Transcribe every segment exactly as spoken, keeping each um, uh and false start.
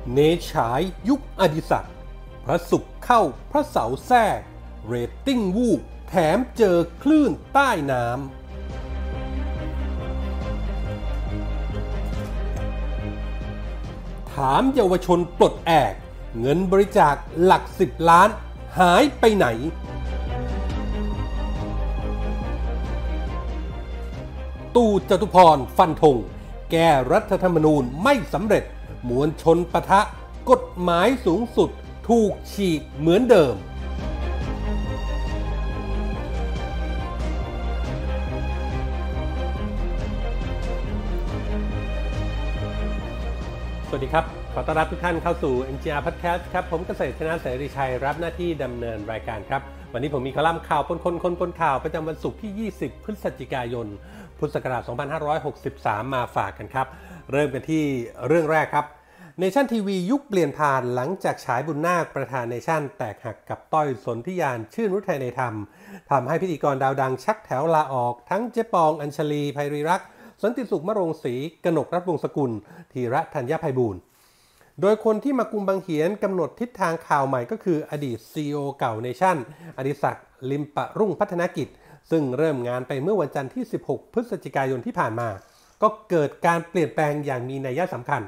เนฉายยุคอดิศักดิ์พระศุกร์เข้าพระเสาร์แทรกเรตติ้งวูบแถมเจอคลื่นใต้น้ำถามเยาวชนปลดแอกเงินบริจาคหลักสิบล้านหายไปไหนตู่จตุพรฟันธงแก้รัฐธรรมนูญไม่สำเร็จมวลชนปะทะกฎหมายสูงสุดถูกฉีกเหมือนเดิมสวัสดีครับขอต้อนรับทุกท่านเข้าสู่ เอ็น จี อาร์ Podcast ครับผมเกษตรชนะเสรีชัยรับหน้าที่ดำเนินรายการครับวันนี้ผมมีคอลัมน์ข่าวปนคนคนปนข่าวประจำวันศุกร์ที่ยี่สิบพฤศจิกายนพุทธศักราชสองพันห้าร้อยหกสิบสามมาฝากกันครับเริ่มกันที่เรื่องแรกครับเนชั่นทีวียุคเปลี่ยนผ่านหลังจากฉายบุญนาคประธานเนชั่นแตกหักกับต้อยสนธิยานชื่นฤทัยในธรรมทำให้พิธีกรดาวดังชักแถวลาออกทั้งเจ๊ปองอัญชลีไพรีรักษ์สันติสุขมะโรงศรีกนกรัตน์วงศ์สกุลธีระธัญไพบูลย์โดยคนที่มากุมบังเหียนกำหนดทิศทางข่าวใหม่ก็คืออดีต ซี อี โอ เก่าเนชั่นอดิศักดิ์ลิมปะรุ่งพัฒนกิจซึ่งเริ่มงานไปเมื่อวันจันทร์ที่สิบหกพฤศจิกายนที่ผ่านมาก็เกิดการเปลี่ยนแปลงอย่างมีนัยสำคัญ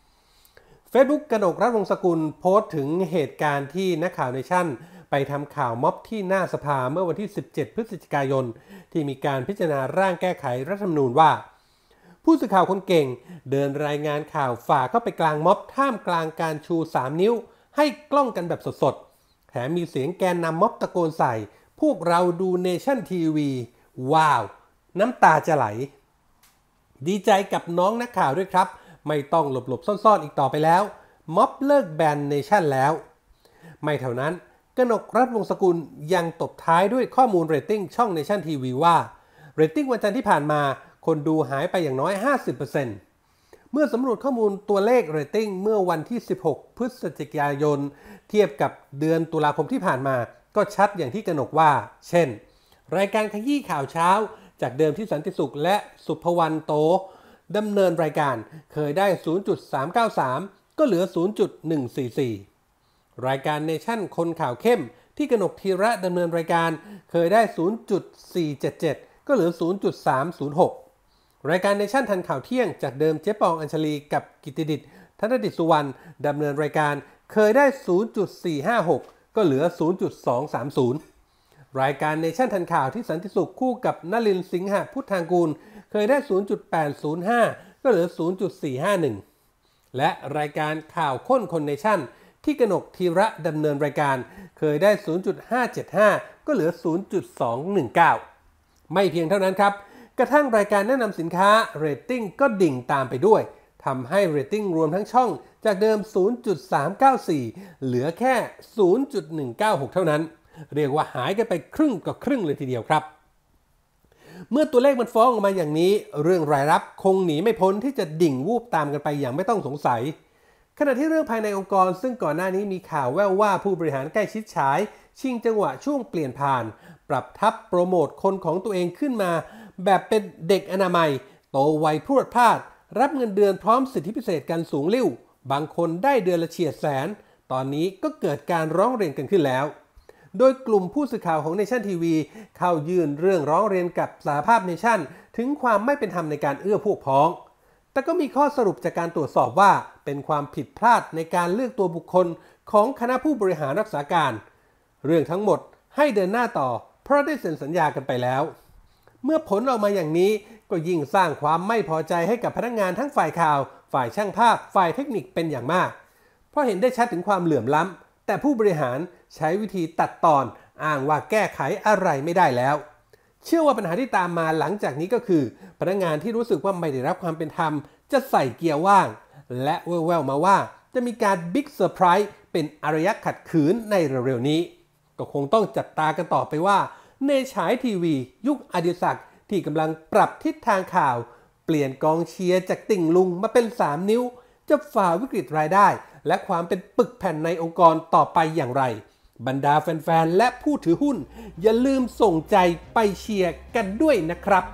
Facebook กนกรัตน์วงศ์สกุลโพสต์ถึงเหตุการณ์ที่นักข่าวเนชั่นไปทำข่าวม็อบที่หน้าสภาเมื่อวันที่สิบเจ็ดพฤศจิกายนที่มีการพิจารณาร่างแก้ไขรัฐธรรมนูญว่าผู้สื่อข่าวคนเก่งเดินรายงานข่าวฝ่าเข้าไปกลางม็อบท่ามกลางการชูสามนิ้วให้กล้องกันแบบสดๆแถมมีเสียงแกนนำม็อบตะโกนใส่พวกเราดูเนชั่นทีวีว้าวน้ำตาจะไหลดีใจกับน้องนักข่าวด้วยครับไม่ต้องหลบๆซ่อนๆอีกต่อไปแล้วม็อบเลิกแบนเนชั่นแล้วไม่เท่านั้นกนกรัตน์วงศ์สกุลยังตบท้ายด้วยข้อมูลเรตติ้งช่องเนชั่นทีวีว่าเรตติ้งวันจันทร์ที่ผ่านมาคนดูหายไปอย่างน้อย ห้าสิบเปอร์เซ็นต์ เมื่อสำรวจข้อมูลตัวเลขเรตติ้งเมื่อวันที่สิบหกพฤศจิกายนเทียบกับเดือนตุลาคมที่ผ่านมาก็ชัดอย่างที่กนกว่าเช่นรายการขยี้ข่าวเช้าจากเดิมที่สันติสุขและสุภวรรณโตดำเนินรายการเคยได้ ศูนย์จุดสามเก้าสาม ก็เหลือ ศูนย์จุดหนึ่งสี่สี่ รายการเนชั่นคนข่าวเข้มที่กนกธีระดำเนินรายการเคยได้ ศูนย์จุดสี่เจ็ดเจ็ด ก็เหลือ ศูนย์จุดสามศูนย์หกรายการเนชั่นทันข่าวเที่ยงจากเดิมเจ๊ปองอัญชลีกับกิตติดิษฐ์ธนดิษฐ์สุวรรณดำเนินรายการเคยได้ ศูนย์จุดสี่ห้าหก ก็เหลือ ศูนย์จุดสองสามศูนย์ รายการเนชั่นทันข่าวที่สันติสุขคู่กับนลินทร์สิงหพุทธางกูลเคยได้ ศูนย์จุดแปดศูนย์ห้า ก็เหลือ ศูนย์จุดสี่ห้าหนึ่ง และรายการข่าวค้นคนเนชั่นที่กนกธีระดำเนินรายการเคยได้ ศูนย์จุดห้าเจ็ดห้า ก็เหลือ ศูนย์จุดสองหนึ่งเก้า ไม่เพียงเท่านั้นครับกระทั่งรายการแนะนำสินค้าเรตติ้งก็ดิ่งตามไปด้วยทำให้เรตติ้งรวมทั้งช่องจากเดิม ศูนย์จุดสามเก้าสี่ เหลือแค่ ศูนย์จุดหนึ่งเก้าหก เท่านั้นเรียกว่าหายกันไปครึ่งกับครึ่งเลยทีเดียวครับเมื่อตัวเลขมันฟ้องออกมาอย่างนี้เรื่องรายรับคงหนีไม่พ้นที่จะดิ่งวูบตามกันไปอย่างไม่ต้องสงสัยขณะที่เรื่องภายในองค์กรซึ่งก่อนหน้านี้มีข่าวแว่วว่าผู้บริหารใกล้ชิดฉายชิงจังหวะช่วงเปลี่ยนผ่านปรับทับโปรโมทคนของตัวเองขึ้นมาแบบเป็นเด็กอนามัยโตไวพรวดพลาดรับเงินเดือนพร้อมสิทธิพิเศษกันสูงลิ่วบางคนได้เดือนละเฉียดแสนตอนนี้ก็เกิดการร้องเรียนกันขึ้นแล้วโดยกลุ่มผู้สื่อข่าวของเนชั่นทีวีเข้ายื่นเรื่องร้องเรียนกับสหภาพเนชั่นถึงความไม่เป็นธรรมในการเอื้อพวกพ้องแต่ก็มีข้อสรุปจากการตรวจสอบว่าเป็นความผิดพลาดในการเลือกตัวบุคคลของคณะผู้บริหารรักษาการเรื่องทั้งหมดให้เดินหน้าต่อเพราะได้เซ็นสัญญากันไปแล้วเมื่อผลออกมาอย่างนี้ก็ยิ่งสร้างความไม่พอใจให้กับพนักงานทั้งฝ่ายข่าวฝ่ายช่างภาพฝ่ายเทคนิคเป็นอย่างมากเพราะเห็นได้ชัดถึงความเหลื่อมล้ำแต่ผู้บริหารใช้วิธีตัดตอนอ้างว่าแก้ไขอะไรไม่ได้แล้วเชื่อว่าปัญหาที่ตามมาหลังจากนี้ก็คือพนักงานที่รู้สึกว่าไม่ได้รับความเป็นธรรมจะใส่เกียร์ว่างและแว่วๆมาว่าจะมีการบิ๊กเซอร์ไพรส์เป็นอารยะขัดขืนในเร็วๆนี้ก็คงต้องจับตากันต่อไปว่าเนฉายทีวียุคอดิศักดิ์ที่กำลังปรับทิศทางข่าวเปลี่ยนกองเชียร์จากติ่งลุงมาเป็นสามนิ้วจะฝ่าวิกฤตรายได้และความเป็นปึกแผ่นในองค์กรต่อไปอย่างไรบรรดาแฟนๆและผู้ถือหุ้นอย่าลืมส่งใจไปเชียร์กันด้วยนะครับ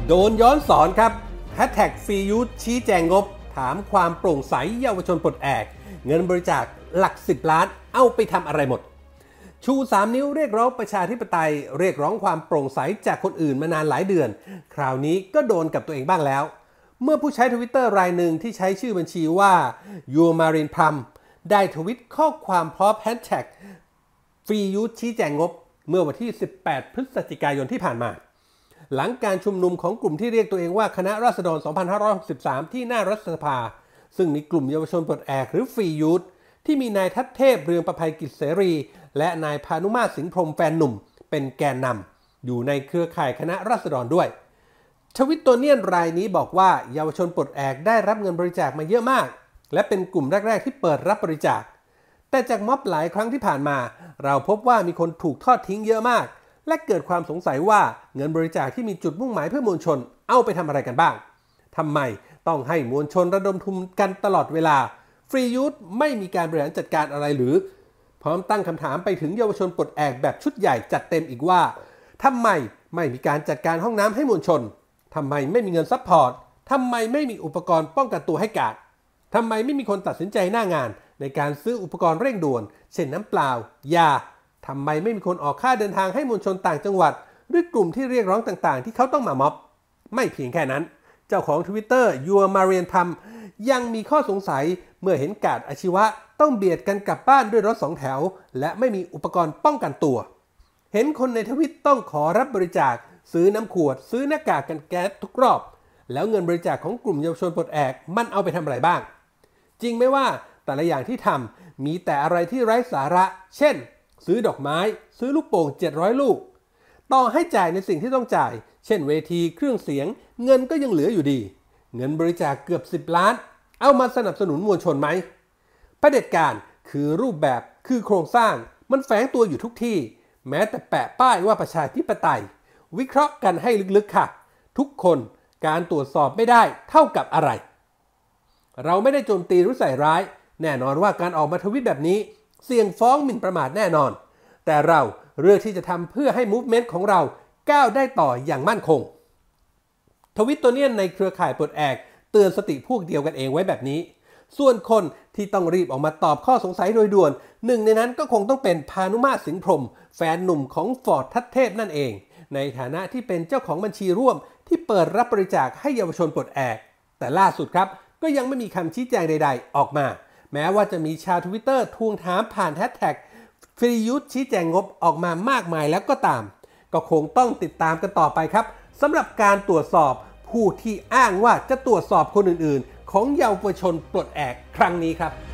โดนย้อนสอนครับแฮชแท็กฟรียูทชี้แจงงบถามความโปร่งใสเยาวชนปลดแอกเงินบริจาคหลักสิบล้านเอาไปทำอะไรหมดชูสามนิ้วเรียกร้องประชาธิปไตยเรียกร้องความโปร่งใสจากคนอื่นมานานหลายเดือนคราวนี้ก็โดนกับตัวเองบ้างแล้วเมื่อผู้ใช้ Twitter รายหนึ่งที่ใช้ชื่อบัญชีว่ายูมารินพรัมได้ทวิตข้อความพร้อมแฮชแท็กฟรียูทชี้แจงงบเมื่อวันที่สิบแปดพฤศจิกายนที่ผ่านมาหลังการชุมนุมของกลุ่มที่เรียกตัวเองว่าคณะราษฎร สองพันห้าร้อยหกสิบสาม ที่หน้ารัฐสภาซึ่งมีกลุ่มเยาวชนปลดแอกหรือฟรียูทที่มีนายทัศเทพเรืองประภัยกิจเสรีและนายพานุมาตรสิงห์พรหมแฟนหนุ่มเป็นแกนนำอยู่ในเครือข่ายคณะราษฎรด้วยทวิตโตเนียนรายนี้บอกว่าเยาวชนปลดแอกได้รับเงินบริจาคมาเยอะมากและเป็นกลุ่มแรกๆที่เปิดรับบริจาคแต่จากม็อบหลายครั้งที่ผ่านมาเราพบว่ามีคนถูกทอดทิ้งเยอะมากและเกิดความสงสัยว่าเงินบริจาคที่มีจุดมุ่งหมายเพื่อมวลชนเอาไปทำอะไรกันบ้างทำไมต้องให้มวลชนระดมทุนกันตลอดเวลาฟรียูทไม่มีการบริหารจัดการอะไรหรือพร้อมตั้งคำถามไปถึงเยาวชนปลดแอกแบบชุดใหญ่จัดเต็มอีกว่าทำไมไม่มีการจัดการห้องน้ำให้มวลชนทำไมไม่มีเงินซัพพอร์ตทำไมไม่มีอุปกรณ์ป้องกันตัวให้กาดทำไมไม่มีคนตัดสินใจหน้างานในการซื้ออุปกรณ์เร่งด่วนเช่นน้ำเปล่ายาทำไมไม่มีคนออกค่าเดินทางให้มวลชนต่างจังหวัดหรือกลุ่มที่เรียกร้องต่างๆที่เขาต้องมาม็อบไม่เพียงแค่นั้นเจ้าของ Twitter ยัวมาเรียนทำยังมีข้อสงสัยเมื่อเห็นกาดอาชีวะต้องเบียดกันกลับบ้านด้วยรถสองแถวและไม่มีอุปกรณ์ป้องกันตัวเห็นคนในทวิตต้องขอรับบริจาคซื้อน้ำขวดซื้อหน้ากากกันแก๊สทุกรอบแล้วเงินบริจาคของกลุ่มเยาวชนปลดแอกมันเอาไปทำอะไรบ้างจริงไหมว่าแต่ละอย่างที่ทำมีแต่อะไรที่ไร้สาระเช่นซื้อดอกไม้ซื้อลูกโป่งเจ็ดร้อยลูกต่อให้จ่ายในสิ่งที่ต้องจ่ายเช่นเวทีเครื่องเสียงเงินก็ยังเหลืออยู่ดีเงินบริจาคเกือบสิบล้านเอามาสนับสนุนมวลชนไหมเผด็จการคือรูปแบบคือโครงสร้างมันแฝงตัวอยู่ทุกที่แม้แต่แปะป้ายว่าประชาธิปไตยวิเคราะห์กันให้ลึกๆค่ะทุกคนการตรวจสอบไม่ได้เท่ากับอะไรเราไม่ได้โจมตีหรือใส่ร้ายแน่นอนว่าการออกมาทวิตแบบนี้เสี่ยงฟ้องหมิ่นประมาทแน่นอนแต่เราเลือกที่จะทำเพื่อให้มูฟเมนต์ของเราก้าวได้ต่ออย่างมั่นคงทวิตตัวเนี้ยในเครือข่ายปลดแอกเตือนสติพวกเดียวกันเองไว้แบบนี้ส่วนคนที่ต้องรีบออกมาตอบข้อสงสัยโดยด่วนหนึ่งในนั้นก็คงต้องเป็นพานุมาตรสิงห์พรหมแฟนหนุ่มของฟอร์ดทัศเทพนั่นเองในฐานะที่เป็นเจ้าของบัญชีร่วมที่เปิดรับบริจาคให้เยาวชนปลดแอกแต่ล่าสุดครับก็ยังไม่มีคำชี้แจงใดๆออกมาแม้ว่าจะมีชาว Twitter ทวงถามผ่านแฮชแท็กฟรียูทชี้แจงงบออกมามากมายแล้วก็ตามก็คงต้องติดตามกันต่อไปครับสำหรับการตรวจสอบผู้ที่อ้างว่าจะตรวจสอบคนอื่นๆของเยาวชนปลดแอกครั้งนี้ครับ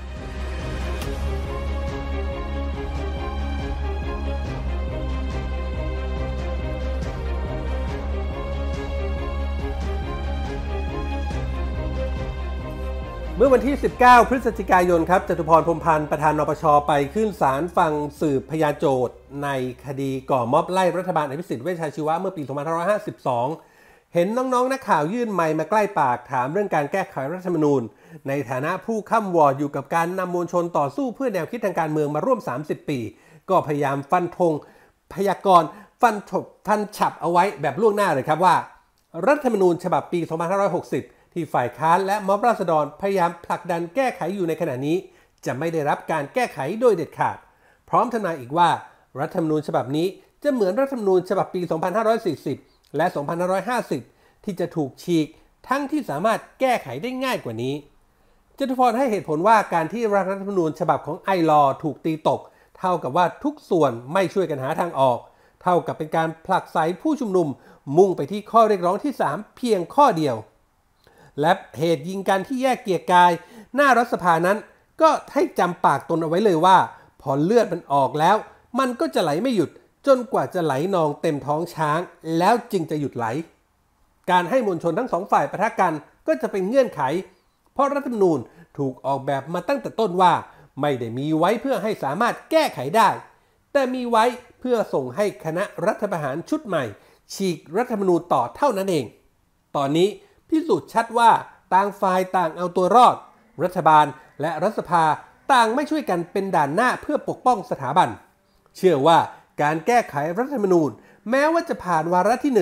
เมื่อวันที่สิบเก้าพฤศจิกายนครับจตุพรพรหมพันธ์ประธานนปช.ไปขึ้นศาลฟังสืบพยานโจทย์ในคดีก่อม็อบไล่รัฐบาลอภิสิทธิ์เวชชาชีวะเมื่อปีสองพันห้าร้อยห้าสิบสองเห็นน้องๆนักข่าวยื่นไมค์มาใกล้ปากถามเรื่องการแก้ไขรัฐธรรมนูญในฐานะผู้ค้ำวอร์ดอยู่กับการนำมวลชนต่อสู้เพื่อแนวคิดทางการเมืองมาร่วมสามสิบปีก็พยายามฟันธงพยากรณ์ฟันฉบฟันฉับเอาไว้แบบล่วงหน้าเลยครับว่ารัฐธรรมนูญฉบับปีสองพันห้าร้อยหกสิบที่ฝ่ายค้านและม็อบราษฎรพยายามผลักดันแก้ไขอยู่ในขณะนี้จะไม่ได้รับการแก้ไขโดยเด็ดขาดพร้อมทำนายอีกว่ารัฐธรรมนูญฉบับนี้จะเหมือนรัฐธรรมนูญฉบับปีสองพันห้าร้อยสี่สิบและสองพันห้าร้อยห้าสิบที่จะถูกฉีกทั้งที่สามารถแก้ไขได้ง่ายกว่านี้จตุพรให้เหตุผลว่าการที่รัฐธรรมนูญฉบับของไอลอว์ถูกตีตกเท่ากับว่าทุกส่วนไม่ช่วยกันหาทางออกเท่ากับเป็นการผลักไสผู้ชุมนุมมุ่งไปที่ข้อเรียกร้องที่สามเพียงข้อเดียวและเหตุยิงกันที่แยกเกียรติกายหน้ารัฐสภานั้นก็ให้จำปากตนเอาไว้เลยว่าพอเลือดมันออกแล้วมันก็จะไหลไม่หยุดจนกว่าจะไหลนองเต็มท้องช้างแล้วจึงจะหยุดไหลการให้มวลชนทั้งสองฝ่ายปะทะกันก็จะเป็นเงื่อนไขเพราะรัฐธรรมนูญถูกออกแบบมาตั้งแต่ต้นว่าไม่ได้มีไว้เพื่อให้สามารถแก้ไขได้แต่มีไว้เพื่อส่งให้คณะรัฐประหารชุดใหม่ฉีกรัฐธรรมนูญต่อเท่านั้นเองตอนนี้พิสูจน์ชัดว่าต่างฝ่ายต่างเอาตัวรอดรัฐบาลและรัฐสภาต่างไม่ช่วยกันเป็นด่านหน้าเพื่อปกป้องสถาบันเชื่อว่าการแก้ไขรัฐธรรมนูญแม้ว่าจะผ่านวาระที่หนึ่ง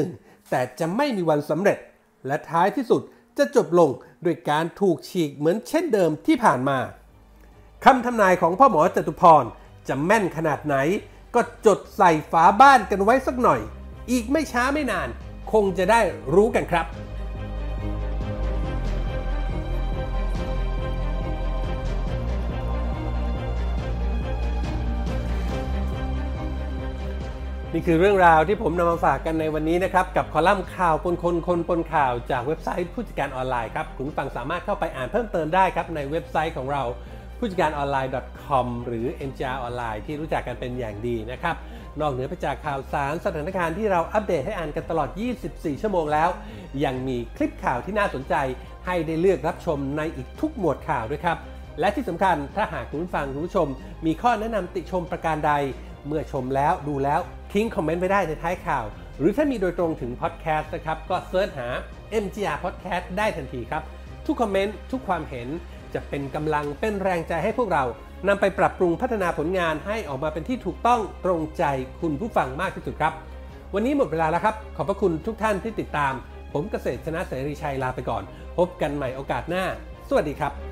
แต่จะไม่มีวันสำเร็จและท้ายที่สุดจะจบลงโดยการถูกฉีกเหมือนเช่นเดิมที่ผ่านมาคำทำนายของพ่อหมอจตุพรจะแม่นขนาดไหนก็จดใส่ฝาบ้านกันไว้สักหน่อยอีกไม่ช้าไม่นานคงจะได้รู้กันครับนี่คือเรื่องราวที่ผมนำมาฝากกันในวันนี้นะครับกับคอลัมน์ข่าวปนคนคนปนข่าวจากเว็บไซต์ผู้จัดการออนไลน์ครับคุณผู้ฟังสามารถเข้าไปอ่านเพิ่มเติมได้ครับในเว็บไซต์ของเราผู้จัดการออนไลน์ .com หรือ เอ็ม จี อาร์ ออนไลน์ที่รู้จักกันเป็นอย่างดีนะครับนอกเหนือไปจากข่าวสารสถานการณ์ที่เราอัปเดตให้อ่านกันตลอดยี่สิบสี่ชั่วโมงแล้วยังมีคลิปข่าวที่น่าสนใจให้ได้เลือกรับชมในอีกทุกหมวดข่าวด้วยครับและที่สำคัญถ้าหากคุณผู้ฟังคุณผู้ชมมีข้อแนะนำติชมประการใดเมื่อชมแล้วดูแล้วทิ้งคอมเมนต์ไว้ได้ในท้ายข่าวหรือถ้ามีโดยตรงถึงพอดแคสต์นะครับก็เสิร์ชหา เอ็ม จี อาร์ Podcast ได้ทันทีครับทุกคอมเมนต์ทุกความเห็นจะเป็นกำลังเป็นแรงใจให้พวกเรานำไปปรับปรุงพัฒนาผลงานให้ออกมาเป็นที่ถูกต้องตรงใจคุณผู้ฟังมากที่สุดครับวันนี้หมดเวลาแล้วครับขอบพระคุณทุกท่านที่ติดตามผมเกษตรชนะเสรีชัยลาไปก่อนพบกันใหม่โอกาสหน้าสวัสดีครับ